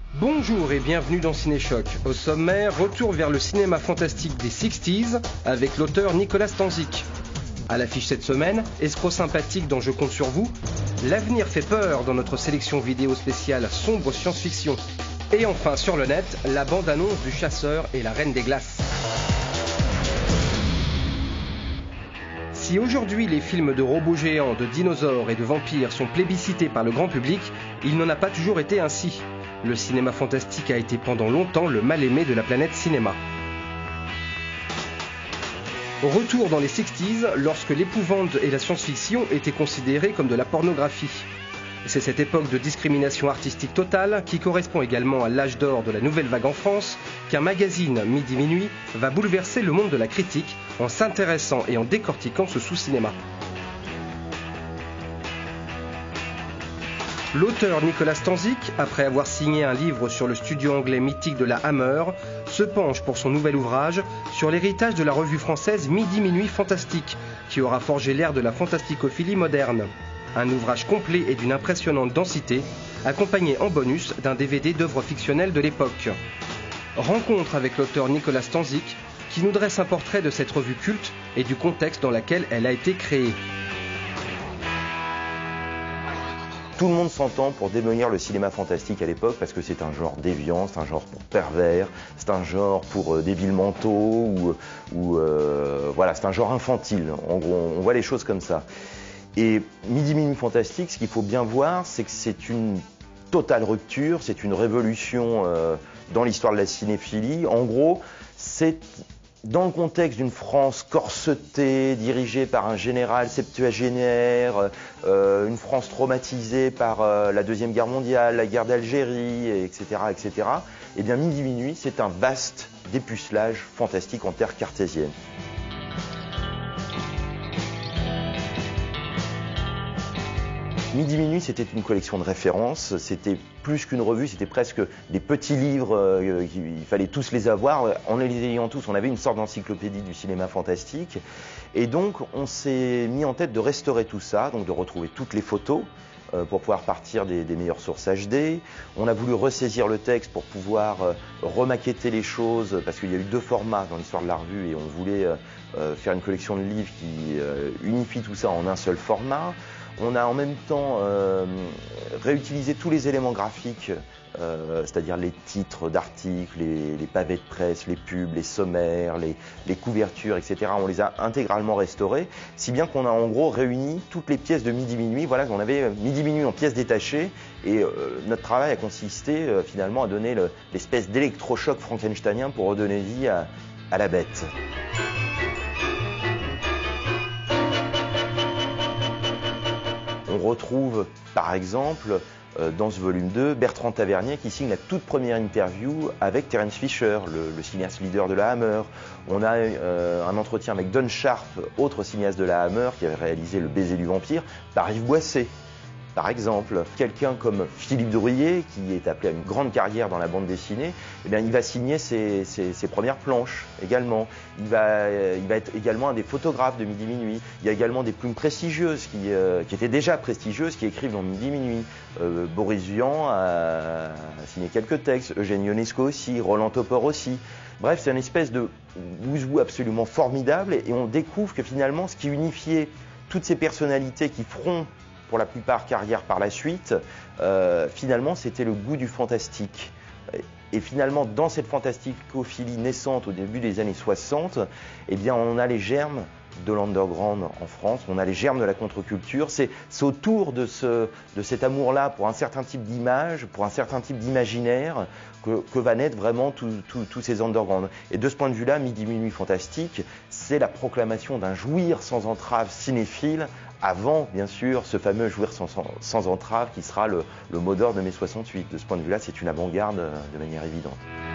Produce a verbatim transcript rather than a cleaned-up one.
Bonjour et bienvenue dans Cinéchoc. Au sommaire, retour vers le cinéma fantastique des sixties avec l'auteur Nicolas Stanzik. À l'affiche cette semaine, escroc sympathique dans Je compte sur vous, l'avenir fait peur dans notre sélection vidéo spéciale sombre science-fiction. Et enfin sur le net, la bande-annonce du Chasseur et la Reine des Glaces. Si aujourd'hui les films de robots géants, de dinosaures et de vampires sont plébiscités par le grand public, il n'en a pas toujours été ainsi. Le cinéma fantastique a été pendant longtemps le mal-aimé de la planète cinéma. Retour dans les sixties, lorsque l'épouvante et la science-fiction étaient considérées comme de la pornographie. C'est cette époque de discrimination artistique totale, qui correspond également à l'âge d'or de la nouvelle vague en France, qu'un magazine Midi-Minuit va bouleverser le monde de la critique en s'intéressant et en décortiquant ce sous-cinéma. L'auteur Nicolas Stanzik, après avoir signé un livre sur le studio anglais mythique de la Hammer, se penche pour son nouvel ouvrage sur l'héritage de la revue française Midi-Minuit Fantastique, qui aura forgé l'ère de la fantasticophilie moderne. Un ouvrage complet et d'une impressionnante densité, accompagné en bonus d'un D V D d'œuvres fictionnelles de l'époque. Rencontre avec l'auteur Nicolas Stanzik, qui nous dresse un portrait de cette revue culte et du contexte dans lequel elle a été créée. Tout le monde s'entend pour démolir le cinéma fantastique à l'époque parce que c'est un genre déviant, c'est un genre pour pervers, c'est un genre pour euh, débiles mentaux ou, ou euh, voilà, c'est un genre infantile. En gros, on voit les choses comme ça. Et Midi-Minuit Fantastique, ce qu'il faut bien voir, c'est que c'est une totale rupture, c'est une révolution euh, dans l'histoire de la cinéphilie. En gros, c'est dans le contexte d'une France corsetée, dirigée par un général septuagénaire, euh, une France traumatisée par euh, la Deuxième Guerre mondiale, la guerre d'Algérie, et cetera, et cetera, eh bien Midi-Minuit, c'est un vaste dépucelage fantastique en terre cartésienne. Midi-Minuit, c'était une collection de références, c'était plus qu'une revue, c'était presque des petits livres, euh, il fallait tous les avoir. En les ayant tous, on avait une sorte d'encyclopédie du cinéma fantastique. Et donc, on s'est mis en tête de restaurer tout ça, donc de retrouver toutes les photos euh, pour pouvoir partir des, des meilleures sources H D. On a voulu ressaisir le texte pour pouvoir euh, remaqueter les choses, parce qu'il y a eu deux formats dans l'histoire de la revue et on voulait euh, faire une collection de livres qui euh, unifie tout ça en un seul format. On a en même temps euh, réutilisé tous les éléments graphiques, euh, c'est-à-dire les titres d'articles, les, les pavés de presse, les pubs, les sommaires, les, les couvertures, et cetera. On les a intégralement restaurés, si bien qu'on a en gros réuni toutes les pièces de Midi-Minuit. Voilà, on avait Midi-Minuit en pièces détachées et euh, notre travail a consisté euh, finalement à donner l'espèce d'électrochoc frankensteinien pour redonner vie à, à la bête. On retrouve par exemple euh, dans ce volume deux Bertrand Tavernier qui signe la toute première interview avec Terence Fisher, le, le cinéaste leader de la Hammer. On a euh, un entretien avec Don Sharp, autre cinéaste de la Hammer qui avait réalisé Le baiser du vampire, par Yves Boisset. Par exemple, quelqu'un comme Philippe Drouillet, qui est appelé à une grande carrière dans la bande dessinée, eh bien, il va signer ses, ses, ses premières planches également. Il va, il va être également un des photographes de Midi-Minuit. Il y a également des plumes prestigieuses, qui, euh, qui étaient déjà prestigieuses, qui écrivent dans Midi-Minuit. Euh, Boris Vian a signé quelques textes, Eugène Ionesco aussi, Roland Topor aussi. Bref, c'est une espèce de bouzou absolument formidable et on découvre que finalement, ce qui unifiait toutes ces personnalités qui feront pour la plupart carrière par la suite, euh, finalement c'était le goût du fantastique. Et finalement dans cette fantasticophilie naissante au début des années soixante, eh bien on a les germes de l'underground en France, on a les germes de la contre-culture, c'est autour de, ce, de cet amour-là pour un certain type d'image, pour un certain type d'imaginaire, que, que va naître vraiment tous ces undergrounds. Et de ce point de vue-là, Midi-Minuit Fantastique, c'est la proclamation d'un jouir sans entrave cinéphile, avant, bien sûr, ce fameux jouir sans, sans, sans entrave qui sera le, le mot d'ordre de mai soixante-huit. De ce point de vue-là, c'est une avant-garde de manière évidente.